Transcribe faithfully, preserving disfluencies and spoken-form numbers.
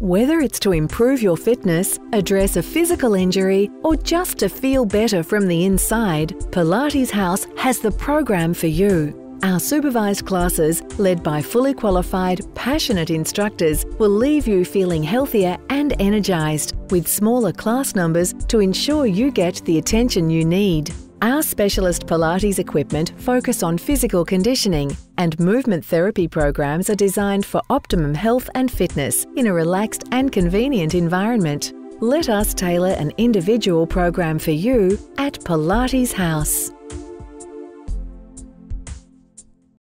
Whether it's to improve your fitness, address a physical injury, or just to feel better from the inside, Pilates House has the program for you. Our supervised classes, led by fully qualified, passionate instructors, will leave you feeling healthier and energized, with smaller class numbers to ensure you get the attention you need. Our specialist Pilates equipment focus on physical conditioning, and movement therapy programs are designed for optimum health and fitness in a relaxed and convenient environment. Let us tailor an individual program for you at Pilates House.